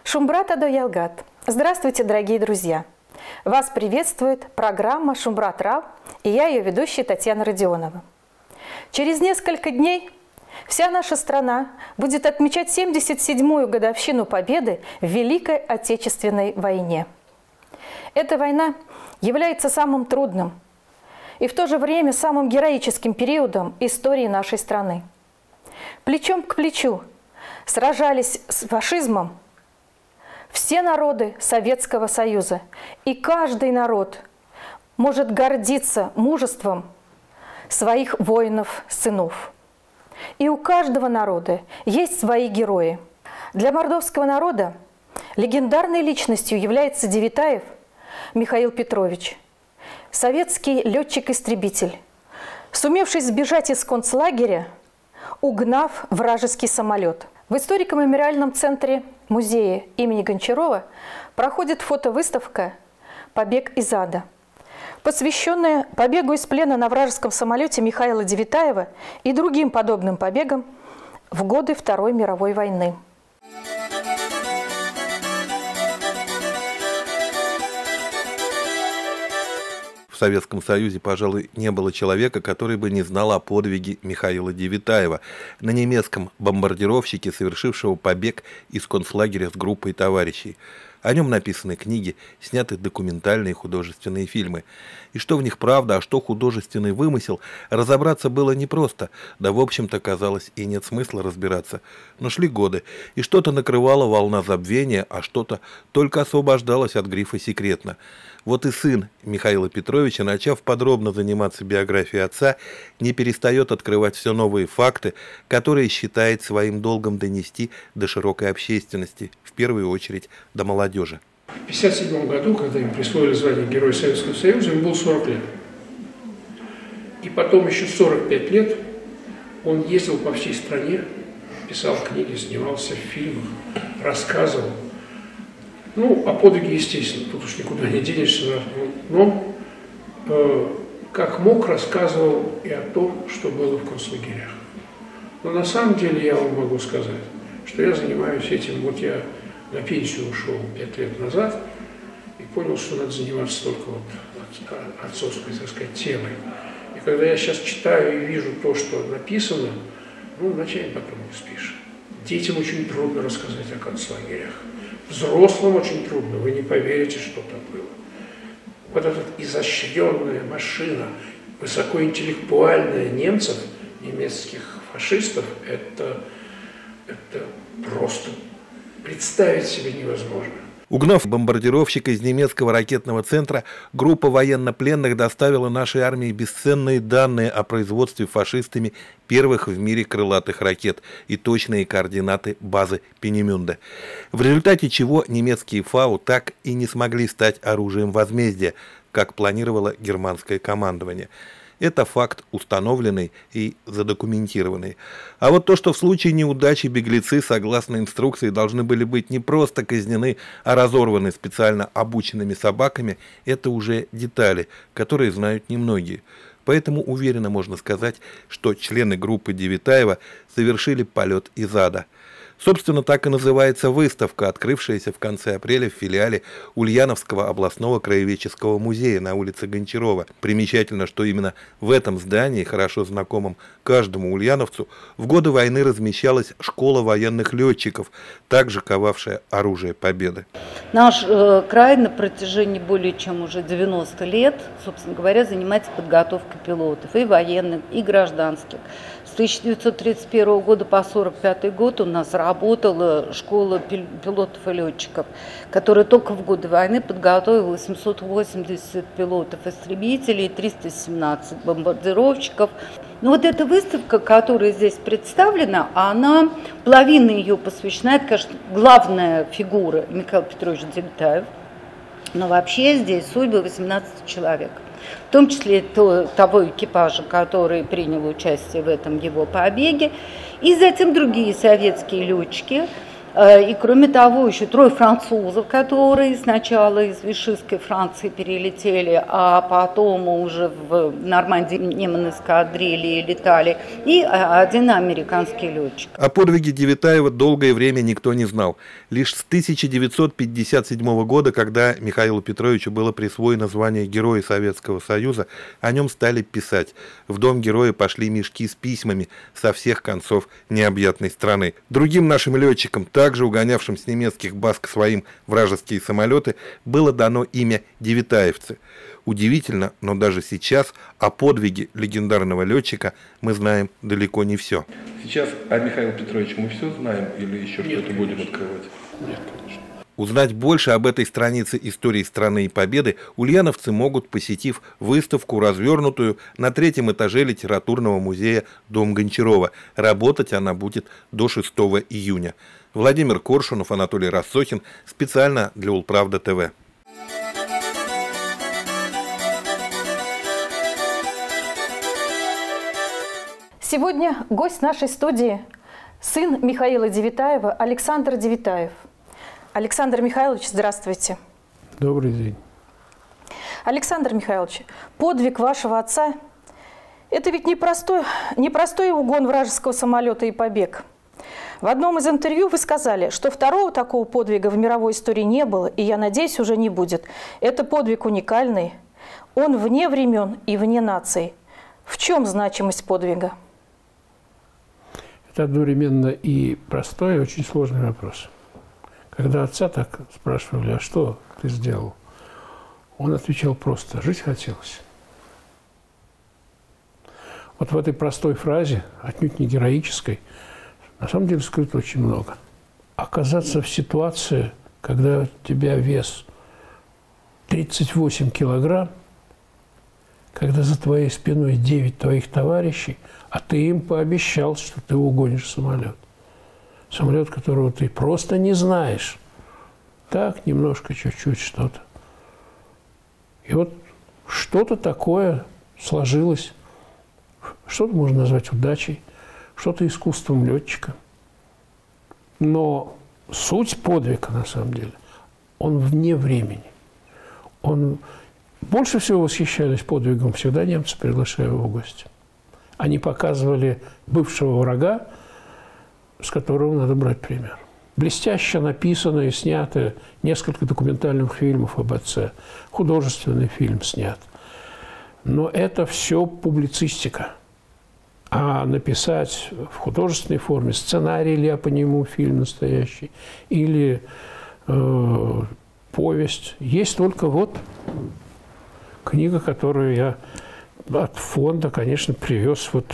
Шумбрат Адоялгат. Здравствуйте, дорогие друзья! Вас приветствует программа «Шумбрат Рав» и я, ее ведущая Татьяна Родионова. Через несколько дней вся наша страна будет отмечать 77-ю годовщину победы в Великой Отечественной войне. Эта война является самым трудным и в то же время самым героическим периодом истории нашей страны. Плечом к плечу сражались с фашизмом все народы Советского Союза, и каждый народ может гордиться мужеством своих воинов-сынов. И у каждого народа есть свои герои. Для мордовского народа легендарной личностью является Девитаев Михаил Петрович, советский летчик-истребитель, сумевший сбежать из концлагеря, угнав вражеский самолет. В историко-мемориальном центре музея имени Гончарова проходит фотовыставка «Побег из ада», посвященная побегу из плена на вражеском самолете Михаила Девитаева и другим подобным побегам в годы Второй мировой войны. В Советском Союзе, пожалуй, не было человека, который бы не знал о подвиге Михаила Девитаева, на немецком бомбардировщике, совершившего побег из концлагеря с группой товарищей. О нем написаны книги, сняты документальные и художественные фильмы. И что в них правда, а что художественный вымысел, разобраться было непросто, да в общем-то казалось и нет смысла разбираться. Но шли годы, и что-то накрывала волна забвения, а что-то только освобождалось от грифа «секретно». Вот и сын Михаила Петровича, начав подробно заниматься биографией отца, не перестает открывать все новые факты, которые считает своим долгом донести до широкой общественности, в первую очередь до молодежи. В 1957 году, когда им присвоили звание Героя Советского Союза, ему было 40 лет. И потом еще 45 лет он ездил по всей стране, писал книги, снимался в фильмах, рассказывал. Ну, о подвиге, естественно, тут уж никуда не денешься, но как мог, рассказывал и о том, что было в концлагерях. Но на самом деле я вам могу сказать, что я занимаюсь этим, вот я на пенсию ушел 5 лет назад и понял, что надо заниматься только вот отцовской, так сказать, темой. И когда я сейчас читаю и вижу то, что написано, ну, ночами потом не спишь. Детям очень трудно рассказать о концлагерях. Взрослым очень трудно, вы не поверите, что там было. Вот эта изощренная машина, высокоинтеллектуальная немцев, немецких фашистов, это просто представить себе невозможно. Угнав бомбардировщика из немецкого ракетного центра, группа военнопленных доставила нашей армии бесценные данные о производстве фашистами первых в мире крылатых ракет и точные координаты базы Пенемюнде, в результате чего немецкие фау так и не смогли стать оружием возмездия, как планировало германское командование. Это факт установленный и задокументированный. А вот то, что в случае неудачи беглецы, согласно инструкции, должны были быть не просто казнены, а разорваны специально обученными собаками, это уже детали, которые знают немногие. Поэтому уверенно можно сказать, что члены группы Девитаева совершили полет из ада. Собственно, так и называется выставка, открывшаяся в конце апреля в филиале Ульяновского областного краеведческого музея на улице Гончарова. Примечательно, что именно в этом здании, хорошо знакомом каждому ульяновцу, в годы войны размещалась школа военных летчиков, также ковавшая оружие победы. Наш край на протяжении более чем уже 90 лет, собственно говоря, занимается подготовкой пилотов, и военных, и гражданских. С 1931 года по 1945 год у нас работала школа пилотов и летчиков, которая только в годы войны подготовила 780 пилотов-истребителей и 317 бомбардировщиков. Но вот эта выставка, которая здесь представлена, она, половина ее посвящена, это, конечно, главная фигура Михаил Петрович Девитаев, но вообще здесь судьбы 18 человек. В том числе того экипажа, который принял участие в этом его побеге, и затем другие советские летчики, И кроме того, еще 3 французов, которые сначала из Вишистской Франции перелетели, а потом уже в Нормандии Неман эскадрильи летали, и 1 американский летчик. О подвиге Девятаева долгое время никто не знал. Лишь с 1957 года, когда Михаилу Петровичу было присвоено звание Героя Советского Союза, о нем стали писать. В дом героя пошли мешки с письмами со всех концов необъятной страны. Другим нашим летчикам, также угонявшим с немецких баз к своим вражеские самолеты, было дано имя Девятаевцы. Удивительно, но даже сейчас о подвиге легендарного летчика мы знаем далеко не все. Сейчас о Михаиле Петровиче мы все знаем или еще что-то будем открывать? Нет, конечно. Узнать больше об этой странице истории страны и победы ульяновцы могут, посетив выставку, развернутую на 3-м этаже литературного музея «Дом Гончарова». Работать она будет до 6 июня. Владимир Коршунов, Анатолий Рассохин. Специально для Улправда ТВ. Сегодня гость нашей студии – сын Михаила Девятаева Александр Девятаев. Александр Михайлович, здравствуйте. Добрый день. Александр Михайлович, подвиг вашего отца – это ведь непростой угон вражеского самолета и побег. В одном из интервью вы сказали, что второго такого подвига в мировой истории не было, и, я надеюсь, уже не будет. Это подвиг уникальный, он вне времен и вне наций. В чем значимость подвига? Это одновременно и простой, и очень сложный вопрос. Когда отца так спрашивали, а что ты сделал? Он отвечал просто: жить хотелось. Вот в этой простой фразе, отнюдь не героической, на самом деле скрыто очень много. Оказаться в ситуации, когда у тебя вес 38 килограмм, когда за твоей спиной 9 твоих товарищей, а ты им пообещал, что ты угонишь самолет. Самолет, которого ты просто не знаешь. Так, немножко, чуть-чуть что-то. И вот что-то такое сложилось. Что-то можно назвать удачей, что-то искусством летчика. Но суть подвига, на самом деле, он вне времени. Больше всего восхищались подвигом всегда немцы, приглашая его в гости. Они показывали бывшего врага, с которого надо брать пример. Блестяще написано и снято несколько документальных фильмов об отце. Художественный фильм снят. Но это все публицистика. А написать в художественной форме сценарий или по нему фильм настоящий, или повесть, есть только вот книга, которую я от фонда, конечно, привез вот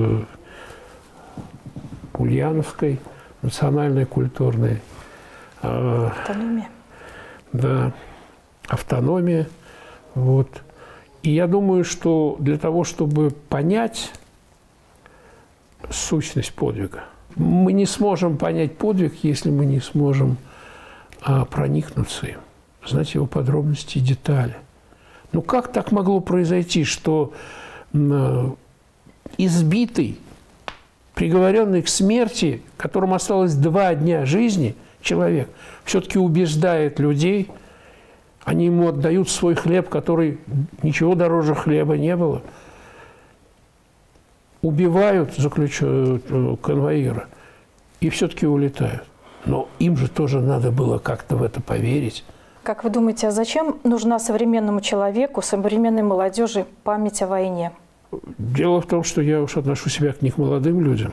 Ульяновской, национальной культурной. Автономия. Да, автономия. Вот. И я думаю, что для того, чтобы понять сущность подвига, мы не сможем понять подвиг, если мы не сможем проникнуться им, знать его подробности и детали. Ну как так могло произойти, что избитый, приговоренный к смерти, которому осталось 2 дня жизни, человек все-таки убеждает людей, они ему отдают свой хлеб, который ничего дороже хлеба не было, убивают конвоира и все-таки улетают. Но им же тоже надо было как-то в это поверить. Как вы думаете, а зачем нужна современному человеку, современной молодежи память о войне? Дело в том, что я уж отношу себя не к молодым людям.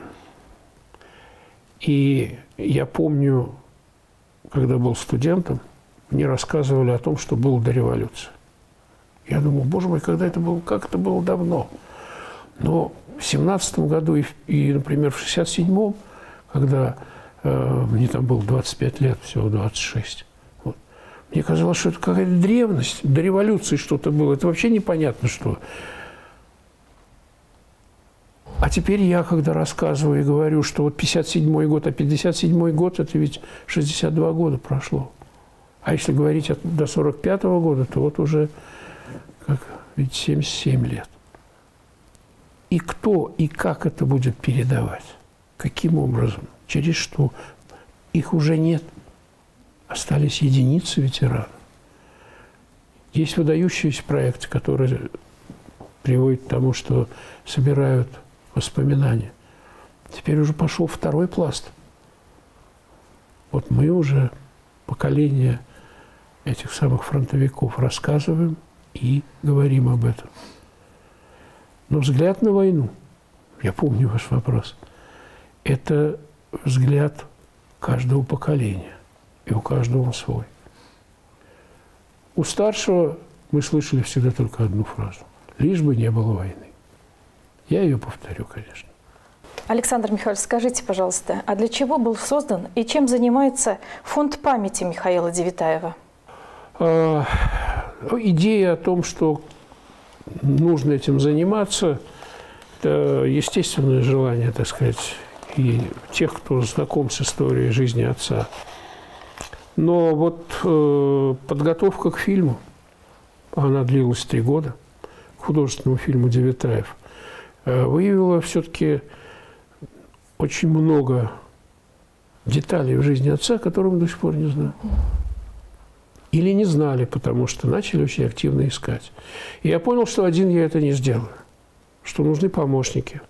И я помню, когда был студентом, мне рассказывали о том, что было до революции. Я думал, боже мой, когда это было, как это было давно. Но в 1917 году и, например, в 1967, когда мне там было 25 лет, всего 26, вот, мне казалось, что это какая-то древность, до революции что-то было. Это вообще непонятно что. А теперь я, когда рассказываю и говорю, что вот 57-й год, а 57-й год, это ведь 62 года прошло. А если говорить до 45-го года, то вот уже ведь 77 лет. И кто и как это будет передавать? Каким образом? Через что? их уже нет. Остались единицы ветеранов. Есть выдающиеся проекты, которые приводят к тому, что собирают воспоминания. Теперь уже пошел второй пласт. Вот мы уже, поколение этих самых фронтовиков, рассказываем и говорим об этом. Но взгляд на войну, я помню ваш вопрос, это взгляд каждого поколения, и у каждого он свой. У старшего мы слышали всегда только одну фразу: лишь бы не было войны. Я ее повторю, конечно. Александр Михайлович, скажите, пожалуйста, а для чего был создан и чем занимается фонд памяти Михаила Девятаева? Идея о том, что нужно этим заниматься, это естественное желание, так сказать, и тех, кто знаком с историей жизни отца. Но вот подготовка к фильму, она длилась 3 года, к художественному фильму «Девятаев», выявила все-таки очень много деталей в жизни отца, которые мы до сих пор не знаем. Или не знали, потому что начали очень активно искать. И я понял, что один я это не сделаю, что нужны помощники.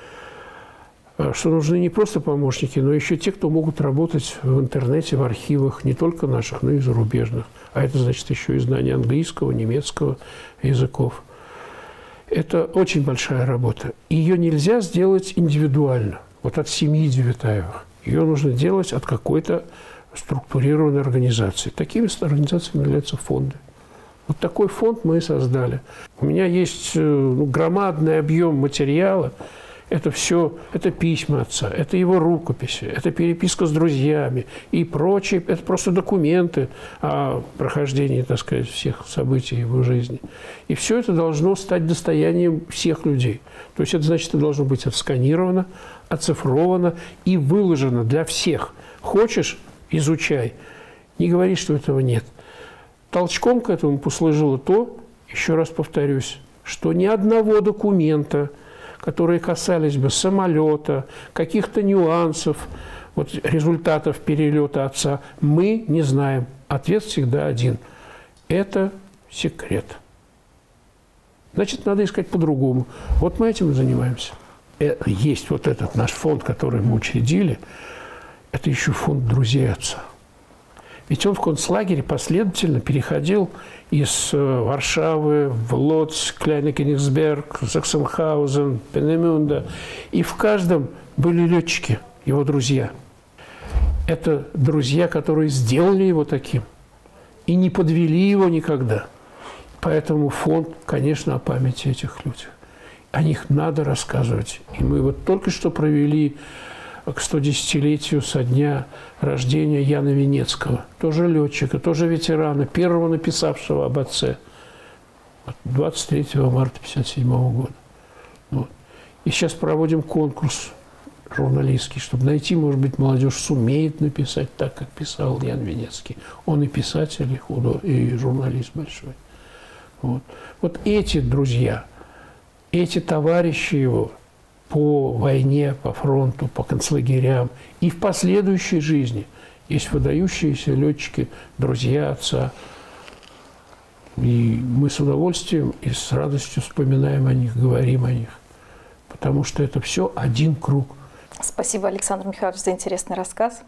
Что нужны не просто помощники, но еще те, кто могут работать в интернете, в архивах, не только наших, но и зарубежных. А это значит еще и знание английского, немецкого языков. Это очень большая работа. Ее нельзя сделать индивидуально, вот от семьи Девятаевых. Ее нужно делать от какой-то структурированной организации. Такими организациями являются фонды. Вот такой фонд мы и создали. У меня есть громадный объем материала. Это все, это письма отца, это его рукописи, это переписка с друзьями и прочее. Это просто документы о прохождении, так сказать, всех событий его жизни. И все это должно стать достоянием всех людей. То есть это значит, это должно быть отсканировано, оцифровано и выложено для всех. Хочешь – изучай. Не говори, что этого нет. Толчком к этому послужило то, еще раз повторюсь, что ни одного документа, которые касались бы самолета, каких-то нюансов, вот, результатов перелета отца, мы не знаем. Ответ всегда один. Это секрет. Значит, надо искать по-другому. Вот мы этим и занимаемся. Есть вот этот наш фонд, который мы учредили, это еще фонд друзей отца. Ведь он в концлагере последовательно переходил из Варшавы в Лодзь, Кляйн-Кенигсберг, Заксенхаузен, Пенемюнде. И в каждом были летчики, его друзья. Это друзья, которые сделали его таким и не подвели его никогда. Поэтому фонд, конечно, о памяти этих людях. О них надо рассказывать. И мы вот только что провели к 110-летию со дня рождения Яна Венецкого, тоже летчика, тоже ветерана, первого написавшего об отце, 23 марта 1957 года. Вот. И сейчас проводим конкурс журналистский, чтобы найти, может быть, молодежь сумеет написать так, как писал Ян Венецкий. Он и писатель, и журналист большой. Вот. Вот эти друзья, эти товарищи его по войне, по фронту, по концлагерям и в последующей жизни есть выдающиеся летчики, друзья отца. И мы с удовольствием и с радостью вспоминаем о них, говорим о них. Потому что это все один круг. Спасибо, Александр Михайлович, за интересный рассказ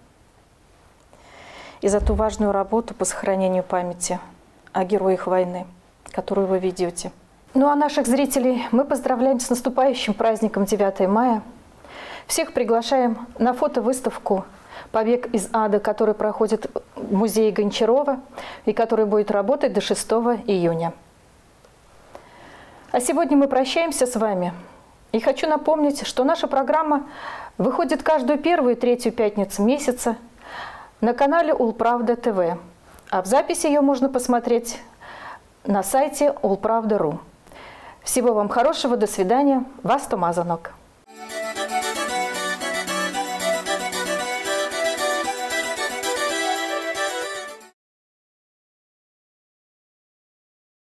и за ту важную работу по сохранению памяти о героях войны, которую вы ведете. Ну а наших зрителей мы поздравляем с наступающим праздником 9 мая. Всех приглашаем на фотовыставку «Побег из ада», который проходит в музее Гончарова и который будет работать до 6 июня. А сегодня мы прощаемся с вами. И хочу напомнить, что наша программа выходит каждую первую и третью пятницу месяца на канале Улправда ТВ. А в записи ее можно посмотреть на сайте ulpravda.ru. Всего вам хорошего, до свидания. Вас Томазанок.